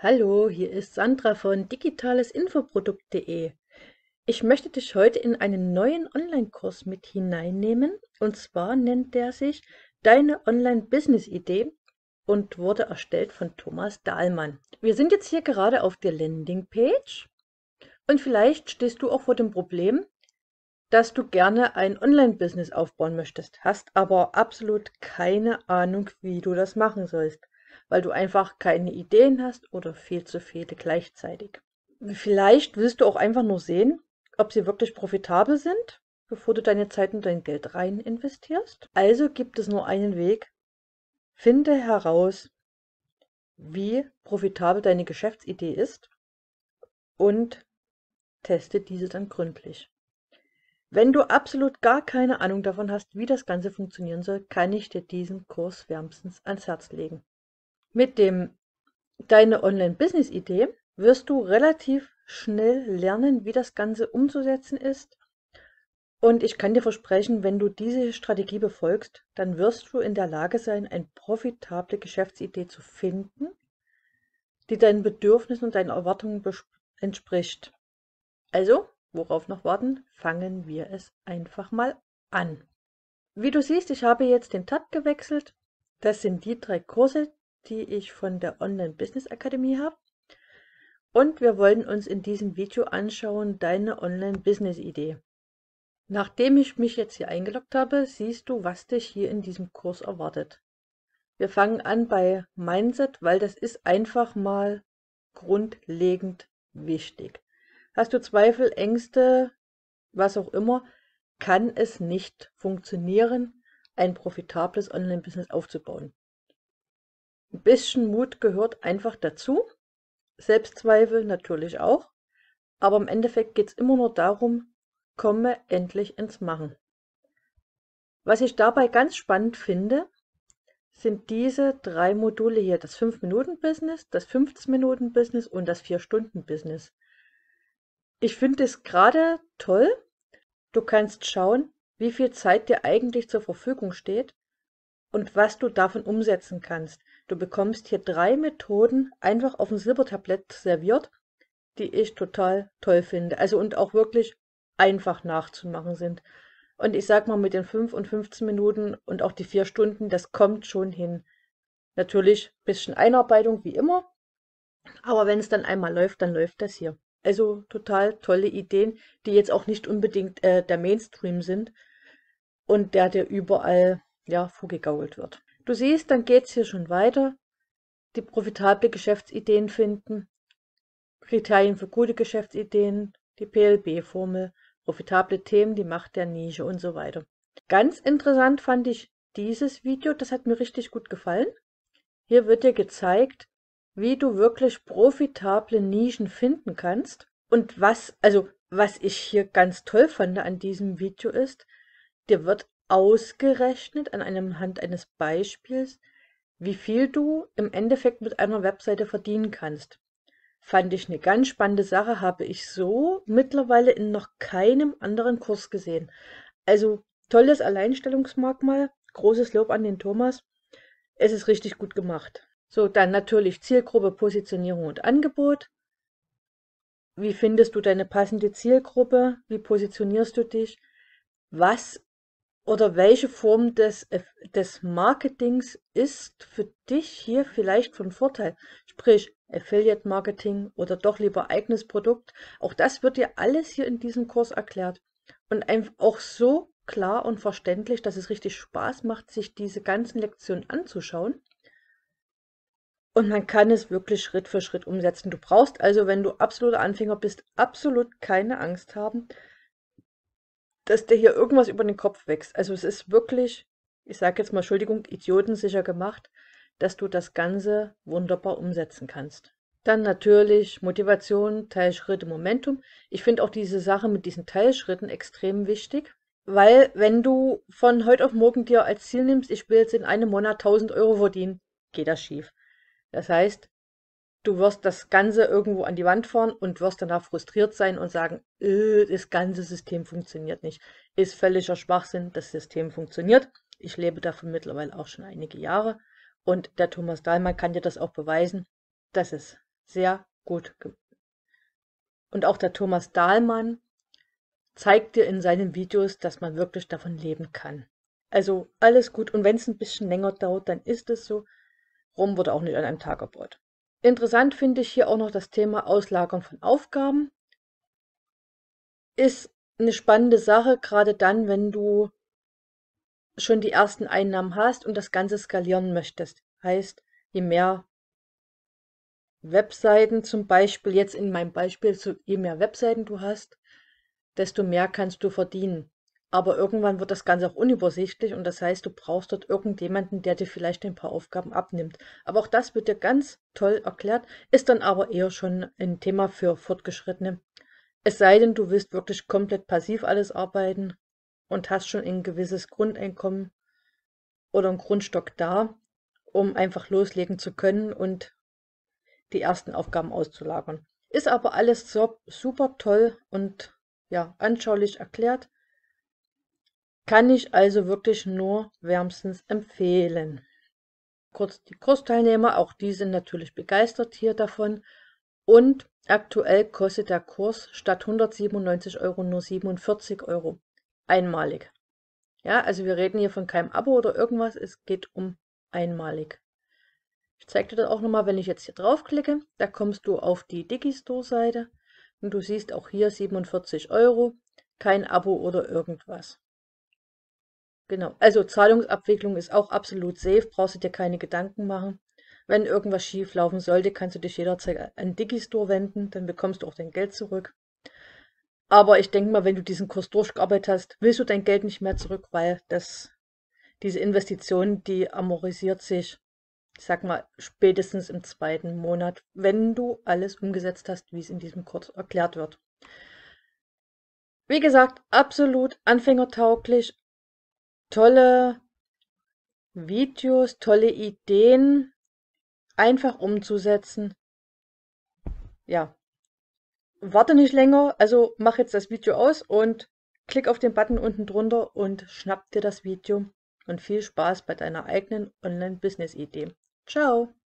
Hallo, hier ist Sandra von digitalesinfoprodukt.de. Ich möchte dich heute in einen neuen Online-Kurs mit hineinnehmen. Und zwar nennt der sich Deine Online-Business-Idee und wurde erstellt von Thomas Dahlmann. Wir sind jetzt hier gerade auf der Landingpage und vielleicht stehst du auch vor dem Problem, dass du gerne ein Online-Business aufbauen möchtest, hast aber absolut keine Ahnung, wie du das machen sollst, weil du einfach keine Ideen hast oder viel zu viele gleichzeitig. Vielleicht willst du auch einfach nur sehen, ob sie wirklich profitabel sind, bevor du deine Zeit und dein Geld rein investierst. Also gibt es nur einen Weg. Finde heraus, wie profitabel deine Geschäftsidee ist und teste diese dann gründlich. Wenn du absolut gar keine Ahnung davon hast, wie das Ganze funktionieren soll, kann ich dir diesen Kurs wärmstens ans Herz legen. Mit dem Deine Online-Business-Idee wirst du relativ schnell lernen, wie das Ganze umzusetzen ist. Und ich kann dir versprechen, wenn du diese Strategie befolgst, dann wirst du in der Lage sein, eine profitable Geschäftsidee zu finden, die deinen Bedürfnissen und deinen Erwartungen entspricht. Also, worauf noch warten? Fangen wir es einfach mal an. Wie du siehst, ich habe jetzt den Tab gewechselt. Das sind die 3 Kurse, die ich von der Online-Business Akademie habe. Und wir wollen uns in diesem Video anschauen, deine Online-Business-Idee. Nachdem ich mich jetzt hier eingeloggt habe, siehst du, was dich hier in diesem Kurs erwartet. Wir fangen an bei Mindset, weil das ist einfach mal grundlegend wichtig. Hast du Zweifel, Ängste, was auch immer, kann es nicht funktionieren, ein profitables Online-Business aufzubauen. Ein bisschen Mut gehört einfach dazu, Selbstzweifel natürlich auch, aber im Endeffekt geht es immer nur darum, komme endlich ins Machen. Was ich dabei ganz spannend finde, sind diese 3 Module hier, das 5-Minuten-Business, das 15-Minuten-Business und das 4-Stunden-Business. Ich finde es gerade toll. Du kannst schauen, wie viel Zeit dir eigentlich zur Verfügung steht und was du davon umsetzen kannst. Du bekommst hier 3 Methoden einfach auf dem Silbertablett serviert, die ich total toll finde. Also und auch wirklich einfach nachzumachen sind. Und ich sag mal, mit den 5 und 15 Minuten und auch die 4 Stunden, das kommt schon hin. Natürlich ein bisschen Einarbeitung wie immer, aber wenn es dann einmal läuft, dann läuft das hier. Also total tolle Ideen, die jetzt auch nicht unbedingt der Mainstream sind und der dir überall ja, vorgegaukelt wird. Du siehst, dann geht es hier schon weiter. Die profitable Geschäftsideen finden, Kriterien für gute Geschäftsideen, die PLB-Formel, profitable Themen, die Macht der Nische und so weiter. Ganz interessant fand ich dieses Video, das hat mir richtig gut gefallen. Hier wird dir gezeigt, wie du wirklich profitable Nischen finden kannst. Und was ich hier ganz toll fand an diesem Video ist, dir wird ausgerechnet anhand eines Beispiels, wie viel du im Endeffekt mit einer Webseite verdienen kannst. Fand ich eine ganz spannende Sache, habe ich so mittlerweile in noch keinem anderen Kurs gesehen. Also tolles Alleinstellungsmerkmal, großes Lob an den Thomas. Es ist richtig gut gemacht. So, dann natürlich Zielgruppe, Positionierung und Angebot. Wie findest du deine passende Zielgruppe? Wie positionierst du dich? Was oder welche Form des Marketings ist für dich hier vielleicht von Vorteil? Sprich, Affiliate Marketing oder doch lieber eigenes Produkt. Auch das wird dir alles hier in diesem Kurs erklärt. Und einfach auch so klar und verständlich, dass es richtig Spaß macht, sich diese ganzen Lektionen anzuschauen. Und man kann es wirklich Schritt für Schritt umsetzen. Du brauchst also, wenn du absoluter Anfänger bist, absolut keine Angst haben, dass dir hier irgendwas über den Kopf wächst. Also es ist wirklich, ich sage jetzt mal, Entschuldigung, idiotensicher gemacht, dass du das Ganze wunderbar umsetzen kannst. Dann natürlich Motivation, Teilschritte, Momentum. Ich finde auch diese Sache mit diesen Teilschritten extrem wichtig, weil wenn du von heute auf morgen dir als Ziel nimmst, ich will jetzt in einem Monat 1.000 € verdienen, geht das schief. Das heißt, du wirst das Ganze irgendwo an die Wand fahren und wirst danach frustriert sein und sagen, das ganze System funktioniert nicht. Ist völliger Schwachsinn, das System funktioniert. Ich lebe davon mittlerweile auch schon einige Jahre und der Thomas Dahlmann kann dir das auch beweisen, dass es sehr gut. Und auch der Thomas Dahlmann zeigt dir in seinen Videos, dass man wirklich davon leben kann. Also alles gut. Und wenn es ein bisschen länger dauert, dann ist es so. Rom wurde auch nicht an einem Tag gebaut. Interessant finde ich hier auch noch das Thema Auslagern von Aufgaben. Ist eine spannende Sache, gerade dann, wenn du schon die ersten Einnahmen hast und das Ganze skalieren möchtest. Heißt, je mehr Webseiten zum Beispiel, jetzt in meinem Beispiel, je mehr Webseiten du hast, desto mehr kannst du verdienen. Aber irgendwann wird das Ganze auch unübersichtlich und das heißt, du brauchst dort irgendjemanden, der dir vielleicht ein paar Aufgaben abnimmt. Aber auch das wird dir ganz toll erklärt, ist dann aber eher schon ein Thema für Fortgeschrittene. Es sei denn, du willst wirklich komplett passiv alles arbeiten und hast schon ein gewisses Grundeinkommen oder einen Grundstock da, um einfach loslegen zu können und die ersten Aufgaben auszulagern. Ist aber alles so super toll und ja, anschaulich erklärt. Kann ich also wirklich nur wärmstens empfehlen. Kurz die Kursteilnehmer, auch die sind natürlich begeistert hier davon. Und aktuell kostet der Kurs statt 197 Euro nur 47 Euro. Einmalig. Ja, also wir reden hier von keinem Abo oder irgendwas, es geht um einmalig. Ich zeige dir das auch nochmal, wenn ich jetzt hier draufklicke. Da kommst du auf die Digistore-Seite und du siehst auch hier 47 Euro, kein Abo oder irgendwas. Genau, also Zahlungsabwicklung ist auch absolut safe, brauchst du dir keine Gedanken machen. Wenn irgendwas schief laufen sollte, kannst du dich jederzeit an Digistore wenden, dann bekommst du auch dein Geld zurück. Aber ich denke mal, wenn du diesen Kurs durchgearbeitet hast, willst du dein Geld nicht mehr zurück, weil diese Investition, die amortisiert sich, ich sag mal, spätestens im 2. Monat, wenn du alles umgesetzt hast, wie es in diesem Kurs erklärt wird. Wie gesagt, absolut anfängertauglich, tolle Videos, tolle Ideen, einfach umzusetzen. Ja, warte nicht länger, also mach jetzt das Video aus und klick auf den Button unten drunter und schnapp dir das Video und viel Spaß bei deiner eigenen Online-Business-Idee. Ciao!